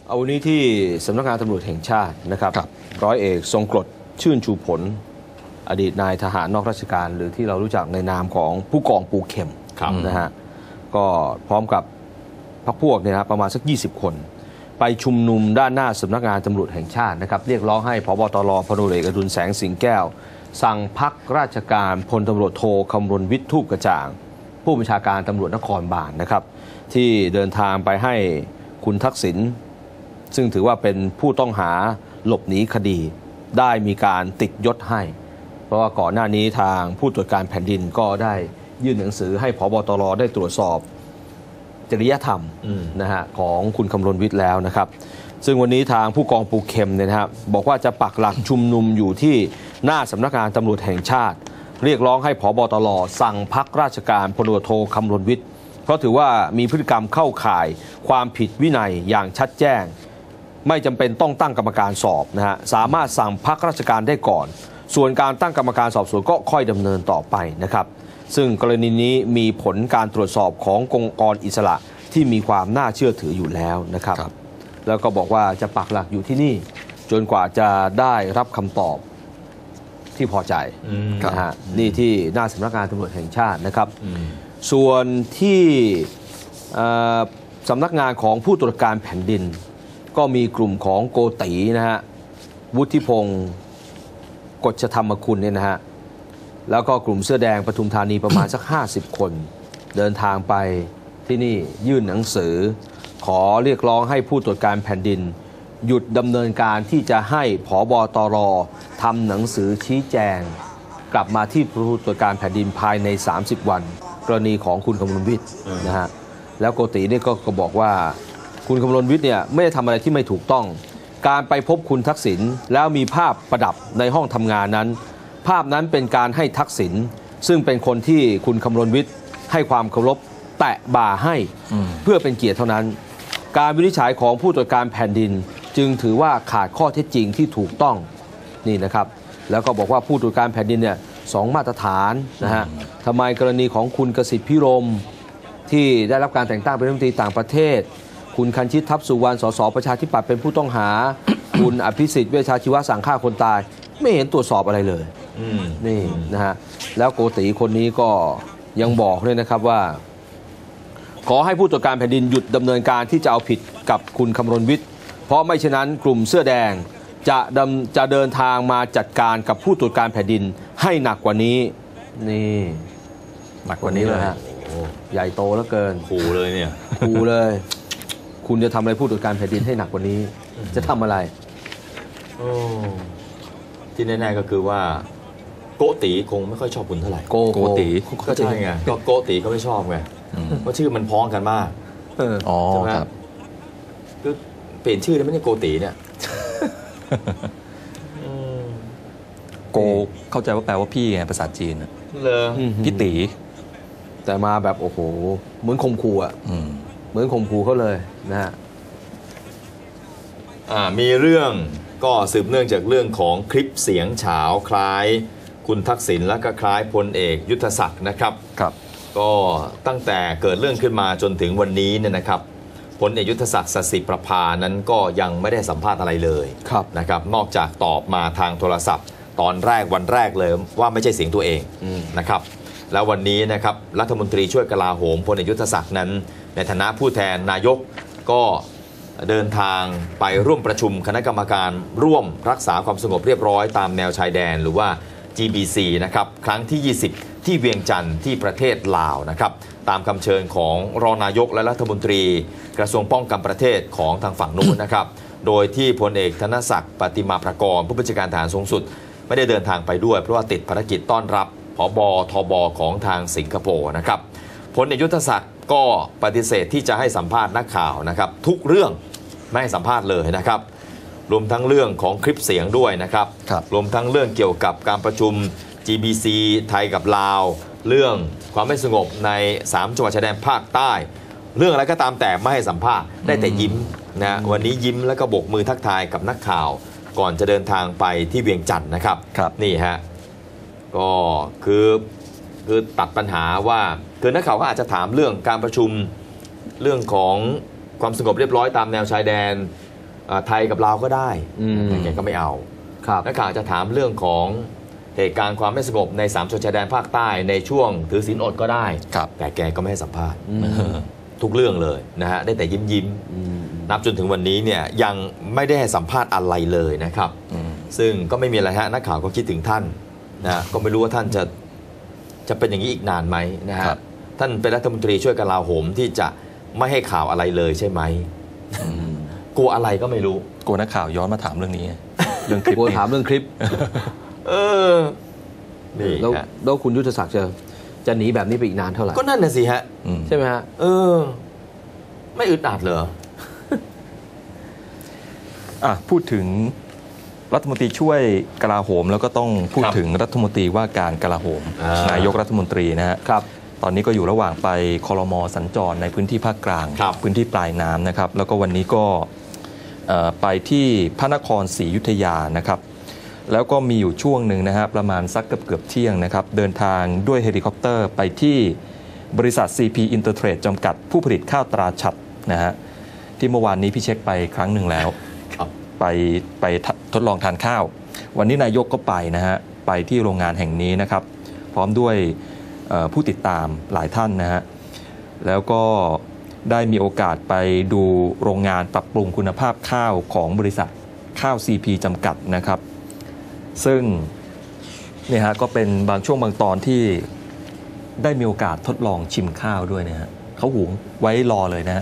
เอาวันนี้ที่สำนักงานตำรวจแห่งชาตินะครับร้อยเอกทรงกรดชื่นชูผลอดีตนายทหารนอกราชการหรือที่เรารู้จักในนามของผู้กองปูเข็มนะฮะก็พร้อมกับพรรคพวกเนี่ยนะประมาณสัก20 คนไปชุมนุมด้านหน้าสำนักงานตำรวจแห่งชาตินะครับเรียกร้องให้ผบ.ตร.พลเอกอดุลแสงสิงแก้วสั่งพักราชการพลตำรวจโทคำรณวิทย์ทูปกระจ่างผู้บัญชาการตำรวจนครบาลนะครับที่เดินทางไปให้คุณทักษิณซึ่งถือว่าเป็นผู้ต้องหาหลบหนีคดีได้มีการติดยศให้เพราะว่าก่อนหน้านี้ทางผู้ตรวจการแผ่นดินก็ได้ยื่นหนังสือให้ผบ.ตร.ได้ตรวจสอบจริยธรรมนะฮะของคุณคำรณวิทย์แล้วนะครับซึ่งวันนี้ทางผู้กองปูเข็มเนี่ยนะครับบอกว่าจะปักหลักชุมนุมอยู่ที่หน้าสำนักงานตำรวจแห่งชาติเรียกร้องให้ผบ.ตร.สั่งพักราชการพลตำรวจโทคำรณวิทย์เพราะถือว่ามีพฤติกรรมเข้าข่ายความผิดวินัยอย่างชัดแจ้งไม่จำเป็นต้องตั้งกรรมการสอบนะฮะสามารถสั่งพักราชการได้ก่อนส่วนการตั้งกรรมการสอบสวนก็ค่อยดำเนินต่อไปนะครับซึ่งกรณีนี้มีผลการตรวจสอบขององค์กรอิสระที่มีความน่าเชื่อถืออยู่แล้วนะครับแล้วก็บอกว่าจะปักหลักอยู่ที่นี่จนกว่าจะได้รับคำตอบที่พอใจนะฮะนี่ที่หน้าสำนักงานตำรวจแห่งชาตินะครับส่วนที่สำนักงานของผู้ตรวจการแผ่นดินก็มีกลุ่มของโกตินะฮะวุฒิพงศ์กฎธรรมคุณเนี่ยนะฮะแล้วก็กลุ่มเสื้อแดงปทุมธานีประมาณสัก50 คนเดินทางไปที่นี่ยื่นหนังสือขอเรียกร้องให้ผู้ตรวจการแผ่นดินหยุดดำเนินการที่จะให้ผบ.ตร.ทำหนังสือชี้แจงกลับมาที่ผู้ตรวจการแผ่นดินภายใน30 วันกรณีของคุณคำรณวิทย์นะฮะแล้วโกติเนี่ยก็บอกว่าคุณคำรณวิทย์เนี่ยไม่ได้ทำอะไรที่ไม่ถูกต้องการไปพบคุณทักษิณแล้วมีภาพประดับในห้องทำงานนั้นภาพนั้นเป็นการให้ทักษิณซึ่งเป็นคนที่คุณคำรณวิทย์ให้ความเคารพแตะบ่าให้เพื่อเป็นเกียรติเท่านั้นการวินิจฉัยของผู้ตรวจการแผ่นดินจึงถือว่าขาดข้อเท็จจริงที่ถูกต้องนี่นะครับแล้วก็บอกว่าผู้ตรวจการแผ่นดินเนี่ย2 มาตรฐานนะฮะทำไมกรณีของคุณกสิทธิ์พิรมที่ได้รับการแต่งตั้งเป็นรัฐมนตรีต่างประเทศคุณคันชิตทัพสุวรรณสสประชาธิปัตย์เป็นผู้ต้องหา คุณอภิสิทธิ์เวชชาชีวะสั่งฆ่าคนตายไม่เห็นตรวจสอบอะไรเลยนี่นะฮะแล้วโกติคนนี้ก็ยังบอกเลยนะครับว่าขอให้ผู้ตรวจการแผ่นดินหยุดดำเนินการที่จะเอาผิดกับคุณคำรณวิทย์เพราะไม่เช่นนั้นกลุ่มเสื้อแดงจะเดินทางมาจัดการกับผู้ตรวจการแผ่นดินให้หนักกว่านี้นี่หนักกว่านี้เลยฮะใหญ่โตเหลือเกินขู่เลยเนี่ยขู่เลยคุณจะทำอะไรผู้ตรวจการแผ่นดินให้หนักกว่านี้จะทำอะไรที่แน่ๆก็คือว่าโกติคงไม่ค่อยชอบคุณเท่าไหร่โกติก็ใช่ไงก็โกติเขาไม่ชอบไงเพราะชื่อมันพ้องกันมากใช่ไหมคือเปลี่ยนชื่อแล้วไม่ใช่โกติเนี่ยโกเข้าใจว่าแปลว่าพี่ไงภาษาจีนเลยพี่ตีแต่มาแบบโอ้โหเหมือนข่มขู่อ่ะเหมือนข่มขู่เขาเลยนะฮะมีเรื่องก็สืบเนื่องจากเรื่องของคลิปเสียงเฉาคล้ายคุณทักษิณและก็คล้ายพลเอกยุทธศักดิ์นะครับก็ตั้งแต่เกิดเรื่องขึ้นมาจนถึงวันนี้เนี่ยนะครับพลเอกยุทธศักดิ์ สศิประภานั้นก็ยังไม่ได้สัมภาษณ์อะไรเลยนะครับนอกจากตอบมาทางโทรศัพท์ตอนแรกวันแรกเลยว่าไม่ใช่เสียงตัวเองนะครับแล้ววันนี้นะครับรัฐมนตรีช่วยกลาโหมพลเอกยุทธศักดิ์นั้นในฐานะผู้แทนนายกก็เดินทางไปร่วมประชุมคณะกรรมการร่วมรักษาความสงบเรียบร้อยตามแนวชายแดนหรือว่า GBC นะครับครั้งที่20ที่เวียงจันทร์ที่ประเทศลาวนะครับตามคำเชิญของรองนายกและรัฐมนตรีกระทรวงป้องกันประเทศของทางฝั่งนู้นนะครับโดยที่พลเอกธนศักดิ์ปฏิมาประกรณ์ผู้บัญชาการทหารสูงสุดไม่ได้เดินทางไปด้วยเพราะว่าติดภารกิจต้อนรับผบ.ทบ.ของทางสิงคโปร์นะครับพลเอกยุทธศักดิ์ก็ปฏิเสธที่จะให้สัมภาษณ์นักข่าวนะครับทุกเรื่องไม่ให้สัมภาษณ์เลยนะครับรวมทั้งเรื่องของคลิปเสียงด้วยนะครับรวมทั้งเรื่องเกี่ยวกับการประชุม GBC ไทยกับลาวเรื่องความไม่สงบใน3จังหวัดชายแดนภาคใต้เรื่องอะไรก็ตามแต่ไม่ให้สัมภาษณ์ได้แต่ยิ้มนะวันนี้ยิ้มแล้วก็โบกมือทักทายกับนักข่าวก่อนจะเดินทางไปที่เวียงจันทร์นะครับนี่ฮะก็คือตัดปัญหาว่าคือนักข่าวก็อาจจะถามเรื่องการประชุมเรื่องของความสงบเรียบร้อยตามแนวชายแดนไทยกับลาวก็ได้ แต่แกก็ไม่เอาครับนักข่าวจะถามเรื่องของเหตุการณ์ความไม่สงบใน3 จังหวัดชายแดนภาคใต้ในช่วงถือศีลอดก็ได้ แต่แกก็ไม่ให้สัมภาษณ์ทุกเรื่องเลยนะฮะได้แต่ยิ้มนับจนถึงวันนี้เนี่ยยังไม่ได้ให้สัมภาษณ์อะไรเลยนะครับซึ่งก็ไม่มีอะไรฮะนักข่าวก็คิดถึงท่านนะก็ไม่รู้ว่าท่านจะเป็นอย่างนี้อีกนานไหมนะฮะท่านเป็นรัฐมนตรีช่วยกลาโหมที่จะไม่ให้ข่าวอะไรเลยใช่ไหมกลัวอะไรก็ไม่รู้กลัวนักข่าวย้อนมาถามเรื่องนี้ เรื่องคลิปกลัวถามเรื่องคลิปนี่แล้วคุณยุทธศักดิ์จะหนีแบบนี้ไปอีกนานเท่าไหร่ก็นั่นน่ะสิฮะใช่ไหมฮะไม่อึดอัดเหรอพูดถึงรัฐมนตรีช่วยกลาโหมแล้วก็ต้องพูดถึงรัฐมนตรีว่าการกลาโหมนายกรัฐมนตรีนะฮะตอนนี้ก็อยู่ระหว่างไปครม.สัญจรในพื้นที่ภาคกลางพื้นที่ปลายน้ำนะครับแล้วก็วันนี้ก็ไปที่พระนครศรีอยุธยานะครับแล้วก็มีอยู่ช่วงหนึ่งนะฮะประมาณสักเกือบเที่ยงนะครับเดินทางด้วยเฮลิคอปเตอร์ไปที่บริษัท CP Intertrade จำกัดผู้ผลิตข้าวตราฉัตรนะฮะที่เมื่อวานนี้พี่เช็คไปครั้งหนึ่งแล้วไปทดลองทานข้าววันนี้นายกก็ไปนะฮะไปที่โรงงานแห่งนี้นะครับพร้อมด้วยผู้ติดตามหลายท่านนะฮะแล้วก็ได้มีโอกาสไปดูโรงงานปรับปรุงคุณภาพข้าวของบริษัทข้าว CP จำกัดนะครับซึ่งเนี่ยฮะก็เป็นบางช่วงบางตอนที่ได้มีโอกาสทดลองชิมข้าวด้วยนะฮะเขาหุงไว้รอเลยนะฮะ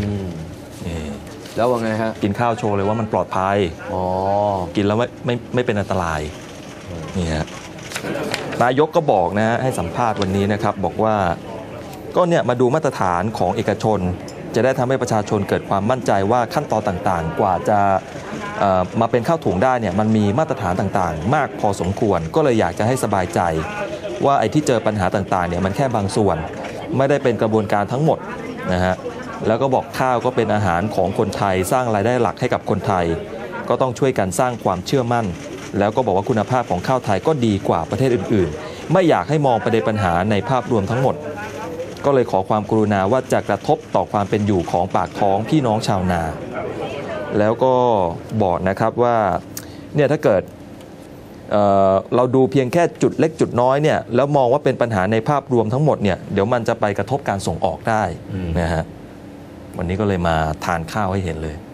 แล้วว่าไงฮะกินข้าวโชว์เลยว่ามันปลอดภัยกินแล้วไม่เป็นอันตรายนี่ฮะนายกก็บอกนะฮะให้สัมภาษณ์วันนี้นะครับบอกว่าก็เนี่ยมาดูมาตรฐานของเอกชนจะได้ทำให้ประชาชนเกิดความมั่นใจว่าขั้นตอนต่างๆกว่าจะมาเป็นข้าวถุงได้เนี่ยมันมีมาตรฐานต่างๆมากพอสมควรก็เลยอยากจะให้สบายใจว่าไอ้ที่เจอปัญหาต่างๆเนี่ยมันแค่บางส่วนไม่ได้เป็นกระบวนการทั้งหมดนะฮะแล้วก็บอกข้าวก็เป็นอาหารของคนไทยสร้างรายได้หลักให้กับคนไทยก็ต้องช่วยกันสร้างความเชื่อมั่นแล้วก็บอกว่าคุณภาพของข้าวไทยก็ดีกว่าประเทศอื่นๆไม่อยากให้มองประเด็นปัญหาในภาพรวมทั้งหมดก็เลยขอความกรุณาว่าจะกระทบต่อความเป็นอยู่ของปากท้องพี่น้องชาวนาแล้วก็บอกนะครับว่าเนี่ยถ้าเกิดเราดูเพียงแค่จุดเล็กจุดน้อยเนี่ยแล้วมองว่าเป็นปัญหาในภาพรวมทั้งหมดเนี่ยเดี๋ยวมันจะไปกระทบการส่งออกได้นะฮะวันนี้ก็เลยมาทานข้าวให้เห็นเลย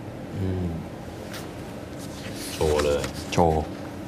โชว์เลยโชว์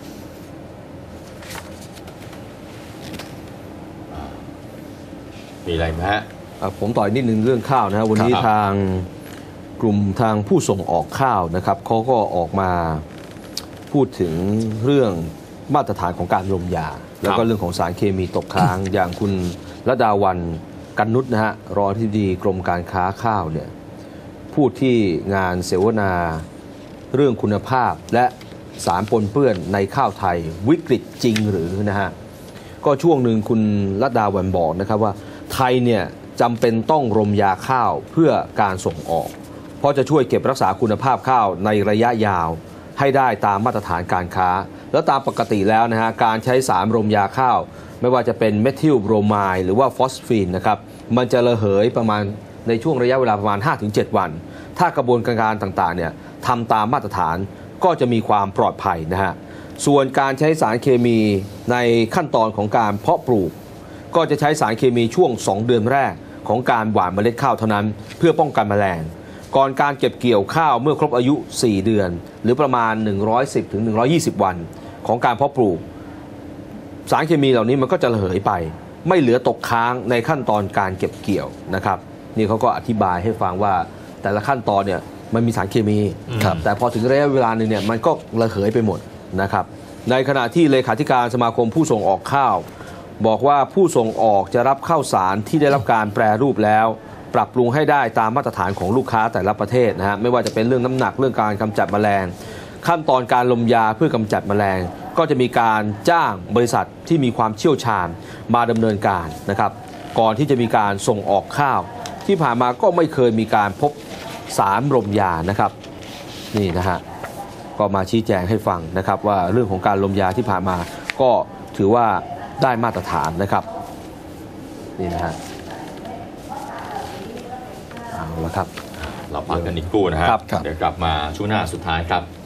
มีอะไรไหมฮะผมต่อยนิดนึงเรื่องข้าวนะฮะวันนี้ทางกลุ่มทางผู้ส่งออกข้าวนะครับเขาก็ออกมาพูดถึงเรื่องมาตรฐานของการรวมยาแล้วก็เรื่องของสารเคมีตกค้าง อย่างคุณระดาวันกันนุชนะฮะรองอธิบดีกรมการค้าข้าวเนี่ยพูดที่งานเสวนาเรื่องคุณภาพและสารปนเปื้อนในข้าวไทยวิกฤตจริงหรือนะฮะก็ช่วงหนึ่งคุณระดาวันบอกนะครับว่าไทยเนี่ยจำเป็นต้องรมยาข้าวเพื่อการส่งออกเพราะจะช่วยเก็บรักษาคุณภาพข้าวในระยะยาวให้ได้ตามมาตรฐานการค้าแล้วตามปกติแล้วนะฮะการใช้สารรมยาข้าวไม่ว่าจะเป็นเมทิลโบรไมด์หรือว่าฟอสฟีนนะครับมันจะระเหยประมาณในช่วงระยะเวลาประมาณ 5-7 วันถ้ากระบวนการต่างๆเนี่ยทำตามมาตรฐานก็จะมีความปลอดภัยนะฮะส่วนการใช้สารเคมีในขั้นตอนของการเพาะปลูกก็จะใช้สารเคมีช่วง2 เดือนแรกของการหว่านเมล็ดข้าวเท่านั้นเพื่อป้องกันแมลงก่อนการเก็บเกี่ยวข้าวเมื่อครบอายุ4 เดือนหรือประมาณ110-120 วันของการเพาะปลูกสารเคมีเหล่านี้มันก็จะระเหยไปไม่เหลือตกค้างในขั้นตอนการเก็บเกี่ยวนะครับนี่เขาก็อธิบายให้ฟังว่าแต่ละขั้นตอนเนี่ยมันมีสารเคมีแต่พอถึงระยะเวลานึงเนี่ยมันก็ระเหยไปหมดนะครับในขณะที่เลขาธิการสมาคมผู้ส่งออกข้าวบอกว่าผู้ส่งออกจะรับข้าวสารที่ได้รับการแปรรูปแล้วปรับปรุงให้ได้ตามมาตรฐานของลูกค้าแต่ละประเทศนะฮะไม่ว่าจะเป็นเรื่องน้ำหนักเรื่องการกำจัดแมลงขั้นตอนการลมยาเพื่อกำจัดแมลงก็จะมีการจ้างบริษัทที่มีความเชี่ยวชาญมาดำเนินการนะครับก่อนที่จะมีการส่งออกข้าวที่ผ่านมาก็ไม่เคยมีการพบสารลมยานะครับนี่นะฮะก็มาชี้แจงให้ฟังนะครับว่าเรื่องของการลมยาที่ผ่านมาก็ถือว่าได้มาตรฐานนะครับนี่นะฮะเอาละครับเราพักกันอีกครู่นะฮะครับเดี๋ยวกลับมาช่วงหน้าสุดท้ายครับ